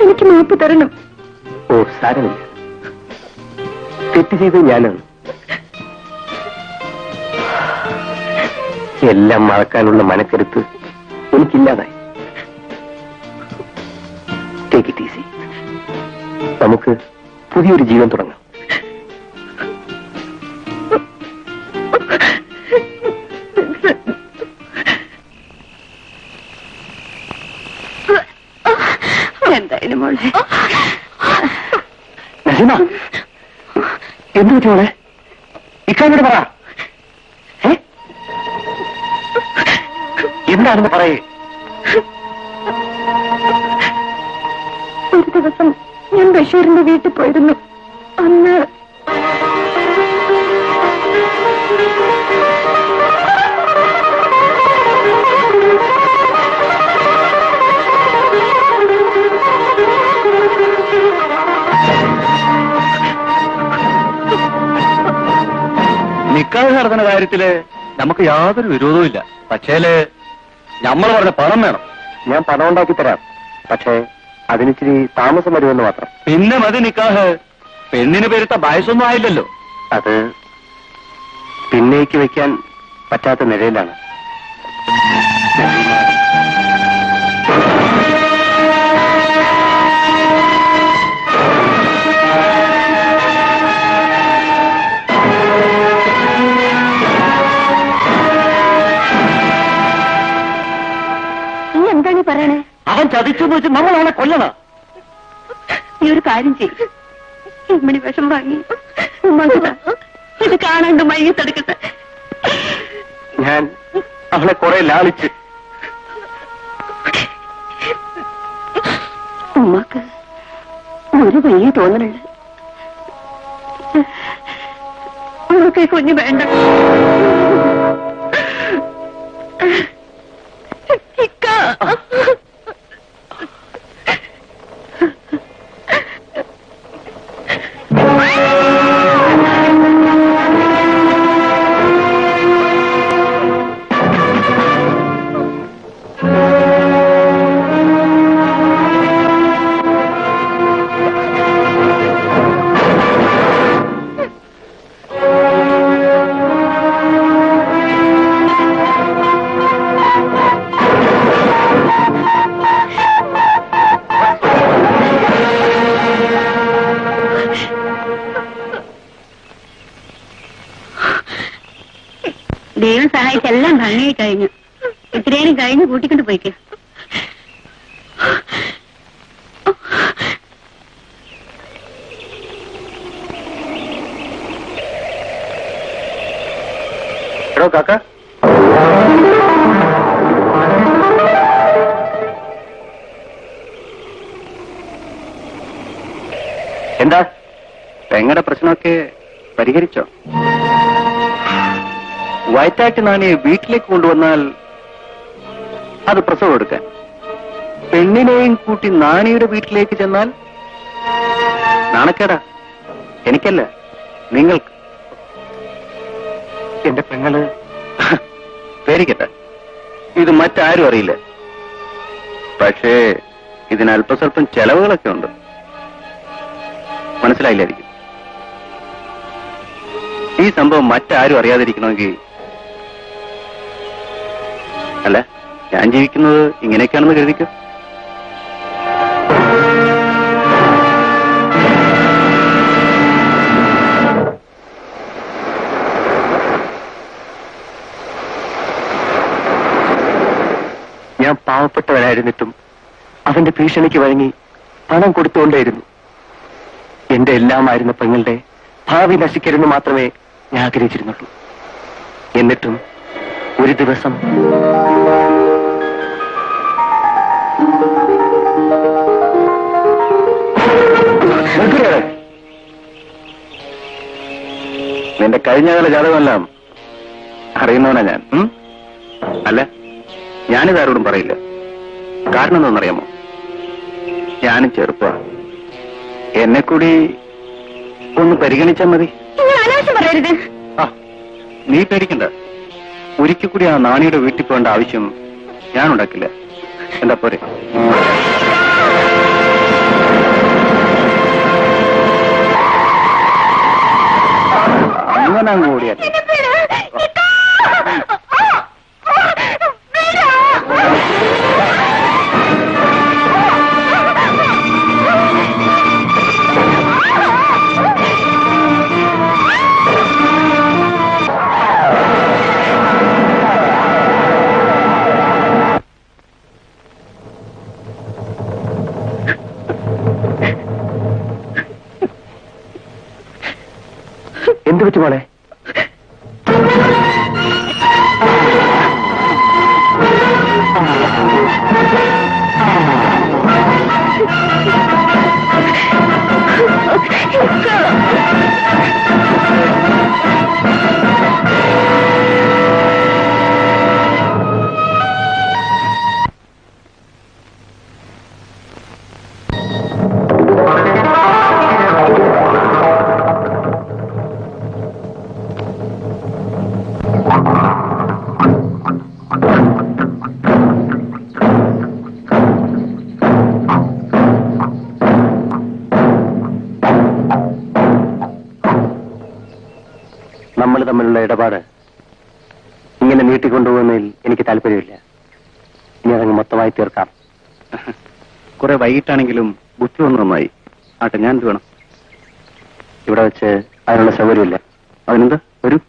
എനിക്ക് മാപ്പ് തരണം. ഓ സാരമില്ല, തെറ്റ് ചെയ്തത് ഞാനാണ്. എല്ലാം മറക്കാനുള്ള മനക്കരുത്ത് എനിക്കില്ലാതായി. Take it easy. നമുക്ക് പുതിയൊരു ജീവൻ തുടങ്ങാം. എന്തായാലും മോളെ. നസീമ, എന്ത് പറ്റി മോളെ? ഇക്കാനോട് പറ. എന്താണെന്ന് പറയേ. ഒരു ദിവസം ഞാൻ ബഷീറിന്റെ വീട്ടിൽ പോയിരുന്നു. അന്ന് നിക്കാഹ് നടത്തുന്ന കാര്യത്തില് നമുക്ക് യാതൊരു വിരോധവും. പക്ഷേല് നമ്മൾ പറഞ്ഞ പണം വേണം. ഞാൻ പണം ഉണ്ടാക്കി തരാം, പക്ഷേ അതിനിച്ചിരി താമസം വരുമെന്ന് മാത്രം. പിന്നെ മതി നിക്കാഹ്. പെണ്ണിന് പേരുത്ത വയസ്സൊന്നും ആയില്ലല്ലോ. അത് പിന്നേക്ക് വെക്കാൻ പറ്റാത്ത നിലയിലാണ്. എന്താണ് പറയണേ? അവൻ ചതിച്ചെന്ന് വെച്ച് നമ്മളാണ് കൊല്ലണം. ഈ ഒരു കാര്യം ചെയ്യും. ഇമ്മണി വിഷം വാങ്ങി ഇത് കാണാണ്ട് മയ്യത്തെടുക്കട്ടെ. ഞാൻ അവളെ കുറെ ലാളിച്ച്. ഉമ്മക്ക് ഒരു വലിയ തോന്നലുണ്ട്. ഉമ്മക്ക് കുഞ്ഞ് വേണ്ട. ദൈവം സഹായിച്ചെല്ലാം ഭംഗിയായി കഴിഞ്ഞു. ഇത്രയും കഴിഞ്ഞ് കൂട്ടിക്കൊണ്ട് പോയിക്കോ. എടോ കാക്ക, എന്താ പെങ്ങളുടെ പ്രശ്നമൊക്കെ പരിഹരിച്ചോ? വയറ്റാറ്റ് നാണിയെ വീട്ടിലേക്ക് കൊണ്ടുവന്നാൽ അത് പ്രസവം എടുക്കാൻ, പെണ്ണിനെയും കൂട്ടി നാണിയുടെ വീട്ടിലേക്ക് ചെന്നാൽ നാണക്കേടാ. എനിക്കല്ല, നിങ്ങൾക്ക്. എന്റെ പെങ്ങള് പേരിക്കട്ടെ, ഇത് മറ്റാരും അറിയില്ല. പക്ഷേ ഇതിന് അല്പസ്വല്പം ചെലവുകളൊക്കെ ഉണ്ട്. മനസ്സിലായില്ലായിരിക്കും. ഈ സംഭവം മറ്റാരും അറിയാതിരിക്കണമെങ്കിൽ, അല്ല, ഞാൻ ജീവിക്കുന്നത് ഇങ്ങനെയൊക്കെയാണെന്ന് കരുതിക്കും. ഞാൻ പാവപ്പെട്ടവനായിരുന്നിട്ടും അവന്റെ ഭീഷണിക്ക് വഴങ്ങി പണം കൊടുത്തുകൊണ്ടേയിരുന്നു. എന്റെ എല്ലാമായിരുന്ന പെങ്ങളുടെ ഭാവി നശിക്കരുന്ന് മാത്രമേ ഞാൻ ആഗ്രഹിച്ചിരുന്നുള്ളൂ. എന്നിട്ടും ഒരു ദിവസം നിന്റെ കഴിഞ്ഞകാല ജാതകമെല്ലാം അറിയുന്നവനാ ഞാൻ. അല്ല, ഞാനിതാരോടും പറയില്ല. കാരണം എന്താണെന്നറിയാമോ? ഞാനും ചെറുപ്പമാണ്. എന്നെ കൂടി ഒന്ന് പരിഗണിച്ചാൽ മതി. പറയരുത്. ആ, നീ പേടിക്കണ്ട. ഒരിക്കൽ കൂടി ആ നാണിയുടെ വീട്ടിൽ പോകേണ്ട ആവശ്യം ഞാൻ ഉണ്ടാക്കില്ല. എന്താ പോരെ? അങ്ങ് ഓടിയാൽ എന്ത് പറ്റി മോളെ? നമ്മൾ തമ്മിലുള്ള ഇടപാട് ഇങ്ങനെ നീട്ടിക്കൊണ്ടുപോകുന്നതിൽ എനിക്ക് താല്പര്യമില്ല. ഇനി അതങ്ങ് മൊത്തമായി തീർക്കാം. കുറെ വൈകിട്ടാണെങ്കിലും ബുദ്ധി ഒന്ന് നന്നായി. ആട്ടെ, ഞാൻ എന്ത് വേണം? ഇവിടെ വെച്ച് അതിനുള്ള സൗകര്യമില്ല. അതിനെന്ത് വരൂ.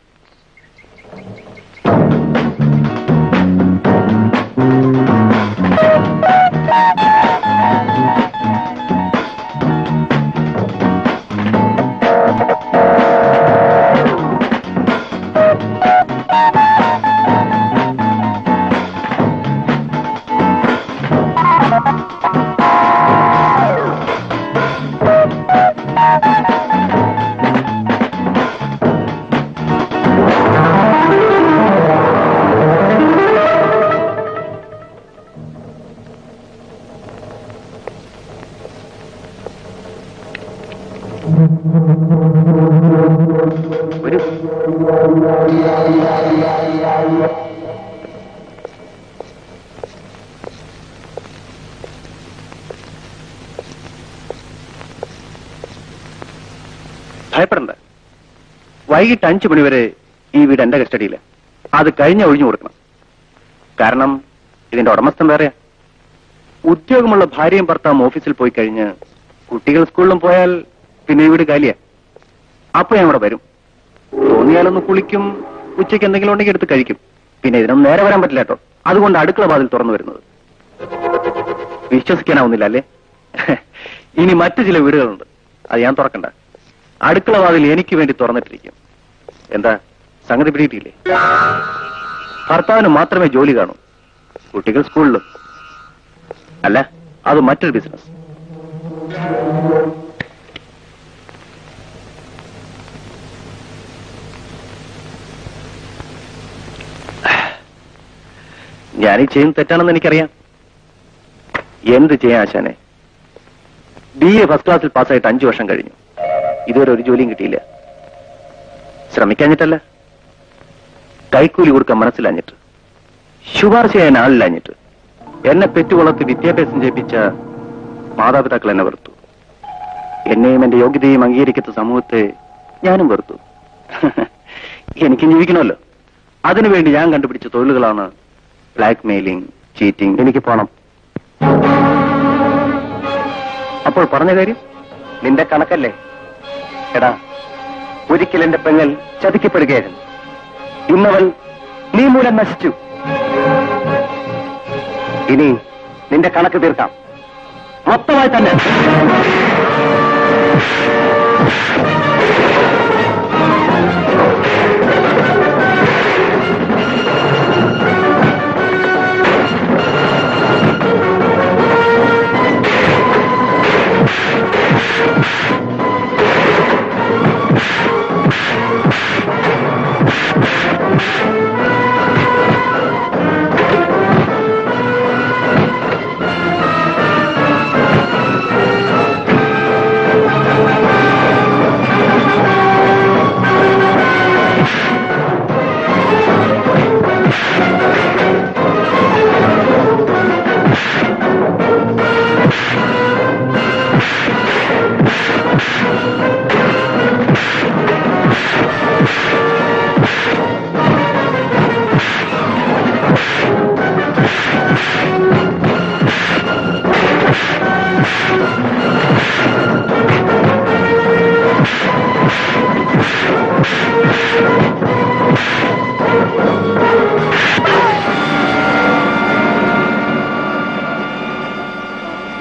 ഭയപ്പെടണ്ട. വൈകിട്ട് 5 മണിവരെ ഈ വീട് എന്റെ കസ്റ്റഡിയില്ല. അത് കഴിഞ്ഞ ഒഴിഞ്ഞു കൊടുക്കണം. കാരണം ഇതിന്റെ ഉടമസ്ഥൻ വേറെയാ. ഉദ്യോഗമുള്ള ഭാര്യയും ഭർത്താവും ഓഫീസിൽ പോയി കഴിഞ്ഞ് കുട്ടികൾ സ്കൂളിലും പോയാൽ പിന്നെ ഈ വീട് കാലിയാ. അപ്പൊ ഞാൻ ഇവിടെ വരും. തോന്നിയാലൊന്ന് കുളിക്കും, ഉച്ചയ്ക്ക് എന്തെങ്കിലും ഉണ്ടെങ്കിൽ എടുത്ത് കഴിക്കും. പിന്നെ ഇതിനൊന്നും നേരെ വരാൻ പറ്റില്ല കേട്ടോ. അതുകൊണ്ട് അടുക്കള വാതിൽ തുറന്നു വരുന്നത്. വിശ്വസിക്കാനാവുന്നില്ല അല്ലേ? ഇനി മറ്റു ചില വീടുകളുണ്ട്, അത് ഞാൻ തുറക്കണ്ട. അടുക്കള വാതിൽ എനിക്ക് വേണ്ടി തുറന്നിട്ടിരിക്കും. എന്താ സംഗതി പിടിയിട്ടില്ലേ? ഭർത്താവിന് മാത്രമേ ജോലി കാണൂ, കുട്ടികൾ സ്കൂളിലും. അല്ല, അത് മറ്റൊരു ബിസിനസ്. ഞാനീ ചെയ്യുന്ന തെറ്റാണെന്ന് എനിക്കറിയാം. എന്ത് ചെയ്യാൻ ആശാനെ? BA ഫസ്റ്റ് ക്ലാസ്സിൽ പാസ്സായിട്ട് 5 വർഷം കഴിഞ്ഞു. ഇതുവരെ ഒരു ജോലിയും കിട്ടിയില്ല. ശ്രമിക്കാഞ്ഞിട്ടല്ല, കൈക്കൂലി കൊടുക്കാൻ മനസ്സിലാഞ്ഞിട്ട്, ശുപാർശ ചെയ്യാൻ ആളില്ലാഞ്ഞിട്ട്. എന്നെ പെറ്റുവളർത്തി വിദ്യാഭ്യാസം ചെയ്യിപ്പിച്ച മാതാപിതാക്കൾ എന്നെ വെറുത്തു. എന്നെയും എന്റെ യോഗ്യതയും അംഗീകരിക്കുന്ന സമൂഹത്തെ ഞാനും വെറുത്തു. എനിക്കും ജീവിക്കണമല്ലോ. അതിനുവേണ്ടി ഞാൻ കണ്ടുപിടിച്ച തൊഴിലുകളാണ് ബ്ലാക്ക് മെയിലിംഗ്, ചീറ്റിംഗ്. എനിക്ക് പോണം. അപ്പോൾ പറഞ്ഞ കാര്യം നിന്റെ കണക്കല്ലേ? എടാ, ഒരിക്കൽ എന്റെ പെങ്ങൾ ചതിക്കപ്പെടുകയായിരുന്നു. ഇന്നവൾ നീ മൂലം നശിച്ചു. ഇനി നിന്റെ കണക്ക് തീർക്കാം, മൊത്തമായി തന്നെ.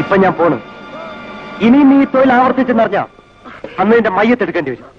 ഇപ്പൊ ഞാൻ പോണു. ഇനി നീ തൊഴിൽ ആവർത്തിച്ചെന്നറിഞ്ഞ അന്ന് നിന്റെ മയ്യത്തെടുക്കേണ്ടി വരും.